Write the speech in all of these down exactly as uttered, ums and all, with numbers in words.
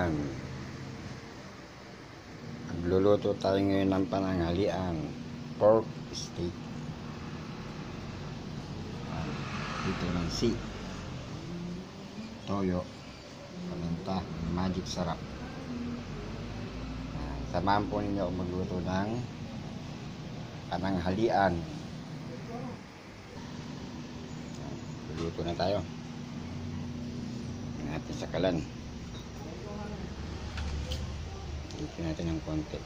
Ayan. Nagluluto tayo ngayon ng pananghalian. Pork steak. Ayan. Dito ng C. Toyo. Paminta. Magic sarap. Ayan. Samahan po ninyo ako magluto ng pananghalian. Luto na tayo. Tingnan natin sa kalan. Luto natin ng konti.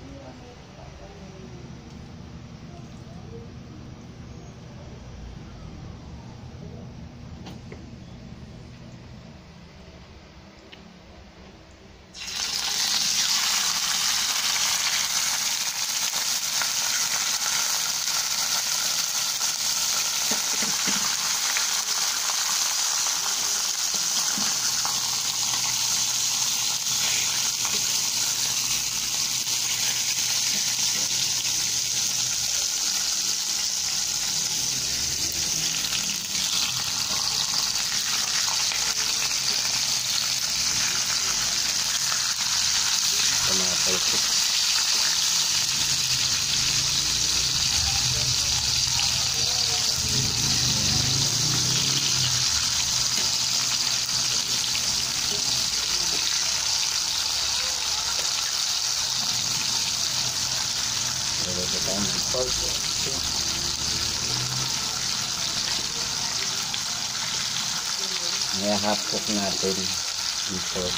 Mga talsik. Luluto tayo ng pork. Ngayon half cook natin yung pork.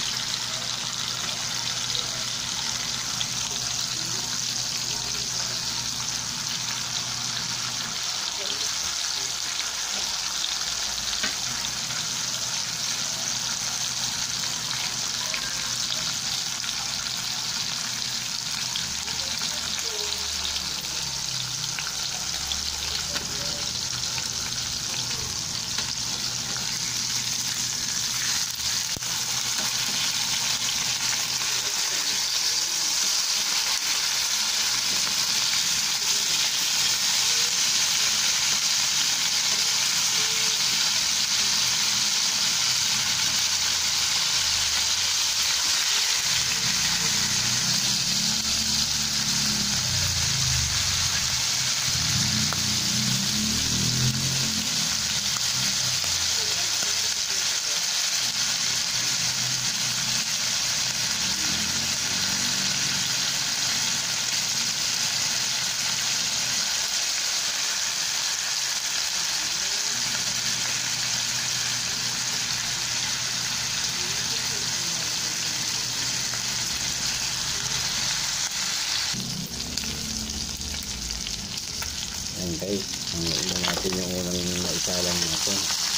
Ayan guys, ang ulo natin yung unang naisalang natin.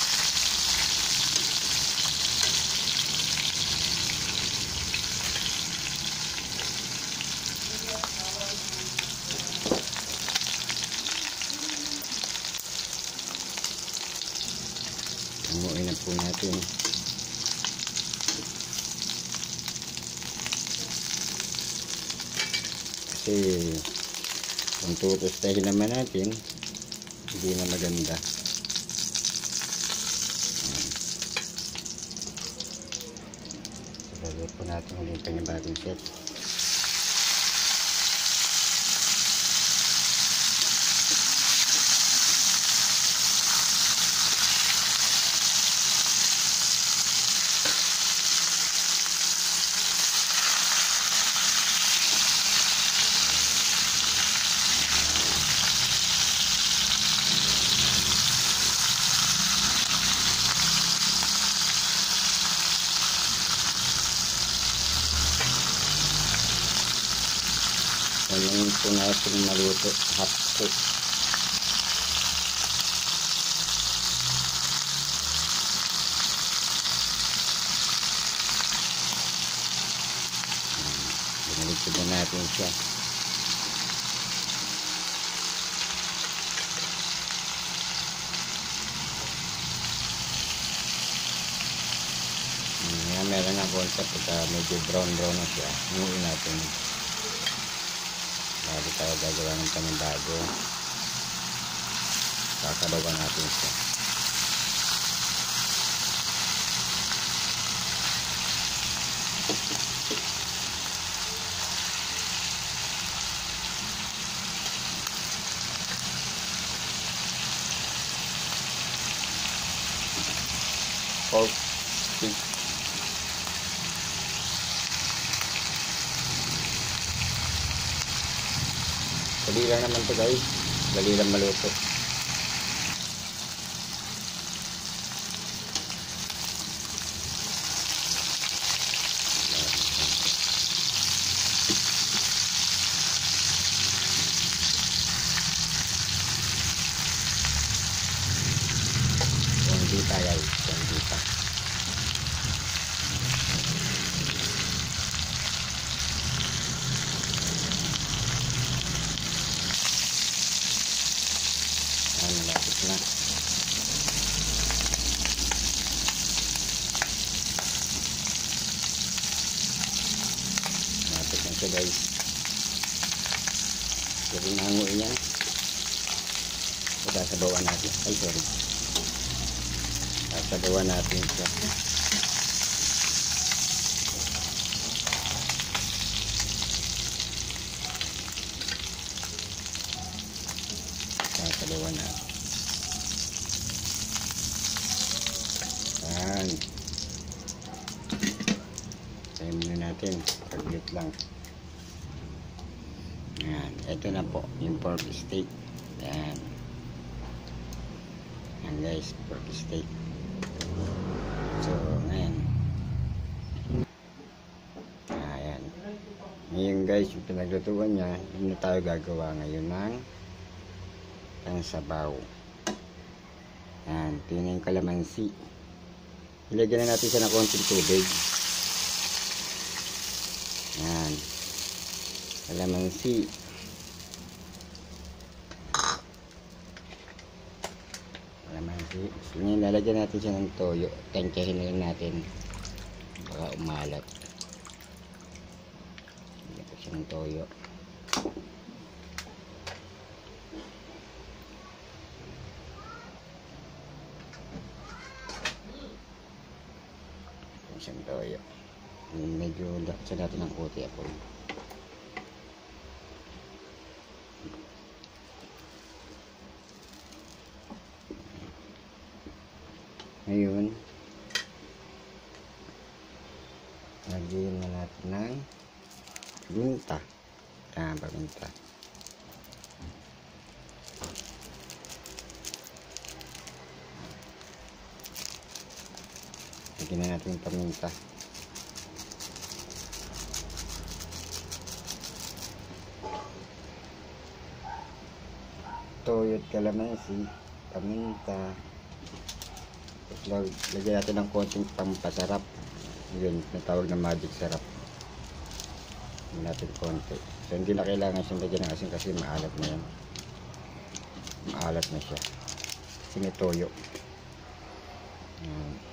Umuin na po natin. Kasi kung tutustahin naman natin, hindi na maganda. Sabalit po natin ulit yung bagong set. Ngayon po natin maluto half cook. Binaligtad na natin siya. Ngayon meron na konti pagka medyo brown brown na siya. Inuin natin. Bago tayo gagawa ng panibago, kakalawan natin siya. Dali lang naman to guys. Dali lang maluto. Hindi pa guys. Hindi pa. Ayan, malapit na. Malapit na siya guys. Jadi nanguin yan. Sasabawan natin. Ay sorry. Sasabawan natin siya. Sasabawan natin. Ayan. Tayo muna natin. Paglit lang. Ayan. Ito na po. Yung pork steak. Ayan. Ayan guys. Pork steak. So, ngayon. Ayan. Ngayon guys, yung pinaglutuan niya, yun na tayo gagawa ngayon ng ang sabaw. Ayan. Ito na yung kalamansi. Ilagyan na natin siya ng konting tubig. Ayan. Kalamansi. Kalamansi. So, ngayon lalagyan natin siya ng toyo. Tansyahin na lang natin. Baka umalat. Lagyan ko siya ng toyo. Lagyan siya ng toyo. Medyo laksa natin ng puti ako. Ngayon, lagyan na natin ng paminta. Ah, paminta. Lagyan na natin yung paminta. Toyo at kalamansi, paminta. Lagyan natin ng konting pampasarap. Yun, natawag na magic sarap. Lagyan natin konti. So, hindi na kailangan siyang lagyan ng asin kasi maalat na yan. Maalat na siya. Kasi may toyo. Ayan.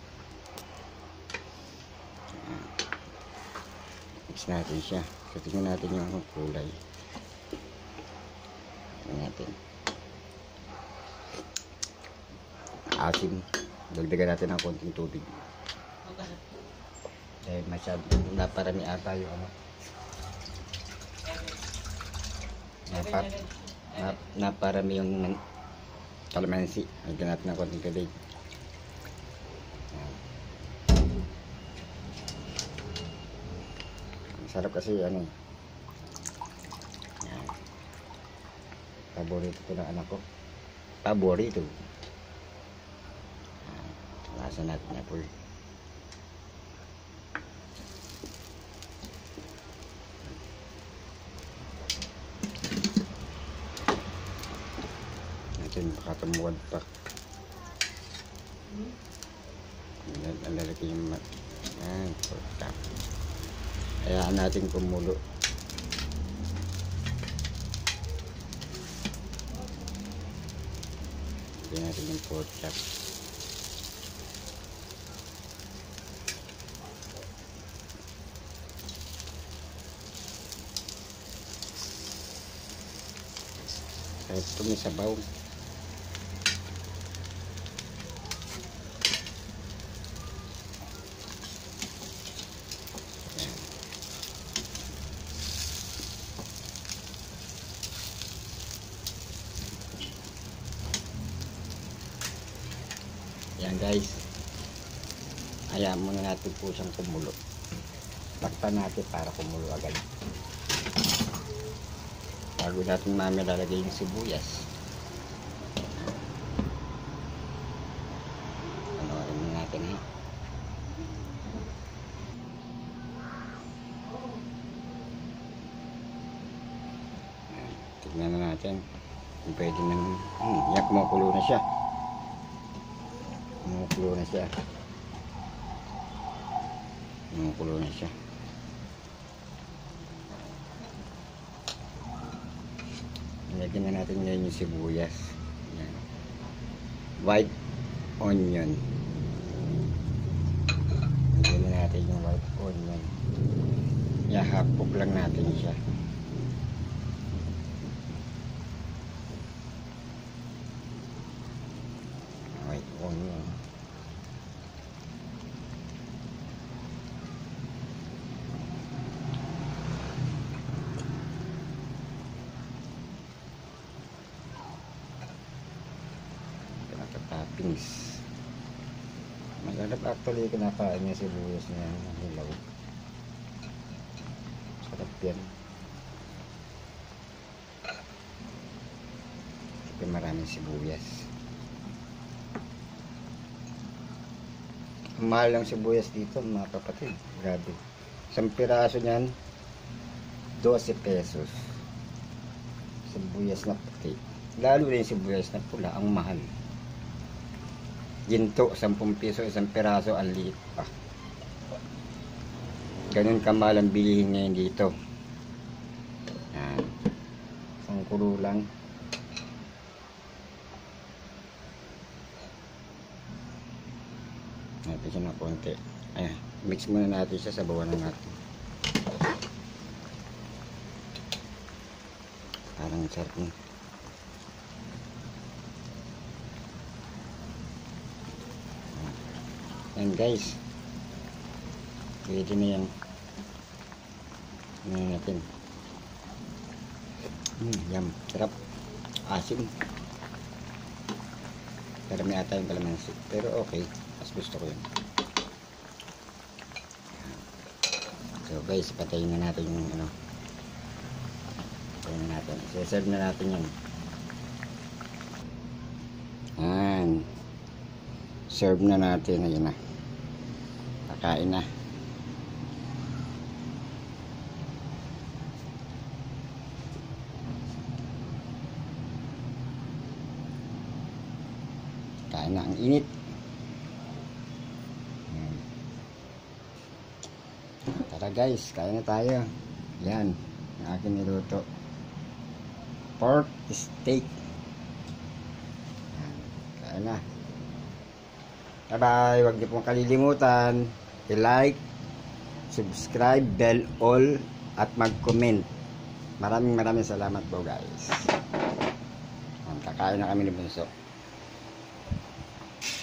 Ayan. Mix natin siya. So, tingnan natin yung kulay. Tingnan natin. Asin. Dagdagan natin ng konting tubig. Dahil masyado naparami ata yung ano. Napar, nap, naparami yung kalamansi. Lagyan natin ng konting tubig. Sarap kasi ano. Yan. Paborito ko ng anak ko. Paborito. Lasa natin na po. Natin baka tumuwad pa. Ang lalaki yung mat. Ayan, pork chop. Hayaan natin kumulo. Lagyan natin yung pork chop. Kahit ito may sabaw. Yan guys. Hayaan muna natin po siyang kumulo. Takpan natin para kumulo agad. Bago natin mamaya lalagay yung sibuyas. Panoorin na natin ha. Tignan na natin kung pwede nang hmm, yan, kumukulo na siya. Kumukulo na siya. Kumukulo na siya. Lagyan na natin ngayon yung sibuyas. Yan. White onion. Lagyan na natin yung white onion. Yahapok lang natin siya. White onion. Toppings. Magandang actually kinakain niya sibuyas niya ng hilaw. Sarap yan. Kasi maraming sibuyas. Ang mahal ng sibuyas dito mga kapatid. Grabe. Isang piraso niyan twelve pesos. Sibuyas na puti. Lalo rin sibuyas na pula ang mahal. Ginto, ten piso, isang piraso, ang liit pa. Ganun kamahal ang bilihin ngayon dito. Yan. Isang kulo lang. Natin siya na konti. Ayan, mix muna natin siya, sabawan na natin. Parang sarap na. Yan guys, pwede na yan. Ano natin. Hmm, yum, sarap. Asim. Pero may ata yung kalamansi. Pero okay, mas gusto ko yun. So guys, patayin na natin yung ano. Patayin na natin. I-serve na natin yan. Yan. Serve na natin. Ayun na. Kakain na. Kain na, ang init. Hmm. Tara guys, kain na tayo. Yan, ang aking niluto. Pork steak. Yan. Kain na. Bye bye. Huwag niyo pong kalilimutan i-like, subscribe, bell all at mag-comment. Maraming maraming salamat po guys. Kakain na kami ni Bunso.